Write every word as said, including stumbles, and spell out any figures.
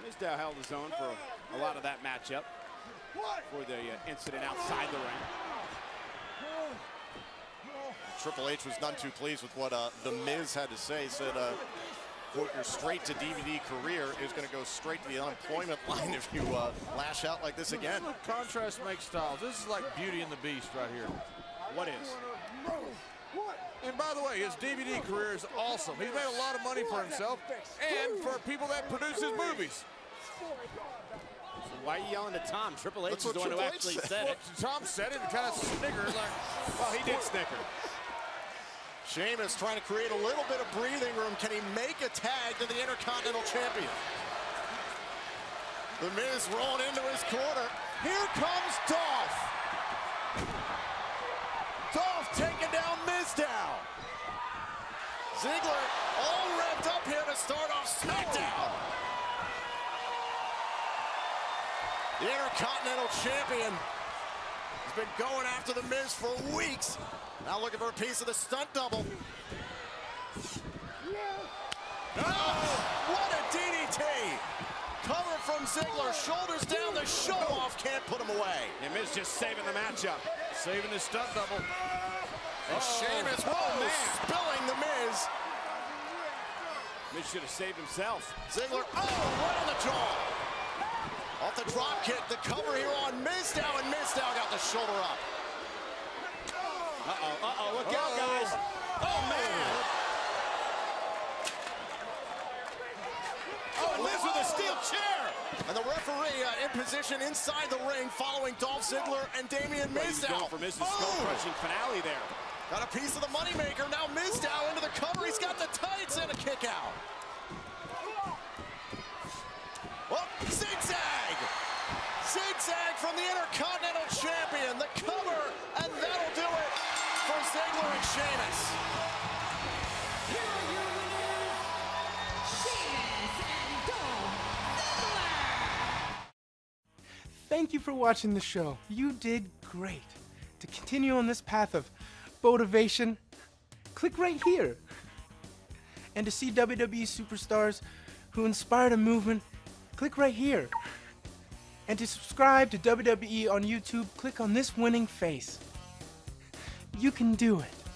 Mizdow held his own for a lot of that matchup for the uh, incident outside the ring. Triple H was none too pleased with what uh, The Miz had to say. He said, uh, quote, your straight to D V D career is going to go straight to the unemployment line if you uh, lash out like this again. Look, contrast makes styles. This is like Beauty and the Beast right here. What is? And by the way, his D V D career is awesome. He's made a lot of money for himself and for people that produce his movies. So why are you yelling at Tom? Triple H That's is the one Triple who H actually said. said it. Tom said it and kind of snickered like, Well, he did snicker. Sheamus trying to create a little bit of breathing room. Can he make a tag to the Intercontinental Champion? The Miz rolling into his corner. Here comes Dolph. Dolph taking down Mizdow. Ziggler all revved up here to start off SmackDown. The Intercontinental Champion has been going after The Miz for weeks. Now looking for a piece of the stunt double. Oh, what a D D T! Cover from Ziggler, shoulders down, the show-off can't put him away. And Miz just saving the matchup. saving his stunt double. And Sheamus, whoa, spilling The Miz. Miz should have saved himself. Ziggler, oh, right on the jaw. Off the drop kick, the cover here on Mizdow, and Mizdow got the shoulder up. Uh-oh, uh-oh, look out, guys. Oh, man. Oh, and Miz with a steel chair. And the referee uh, in position inside the ring following Dolph Ziggler and Damien He's Mizdow. going for Miz's Oh! skull-crushing finale there. Got a piece of the moneymaker. Now Mizdow into the cover. He's got the tights and a kick out. Oh, zigzag! Zigzag from the Intercontinental Champion. The cover, and that'll do it for Ziggler and Sheamus. Here are your winners, Sheamus and Dolph Ziggler. Thank you for watching the show. You did great. To continue on this path of motivation, click right here. And to see W W E superstars who inspired a movement, click right here. And to subscribe to W W E on YouTube, click on this winning face. You can do it.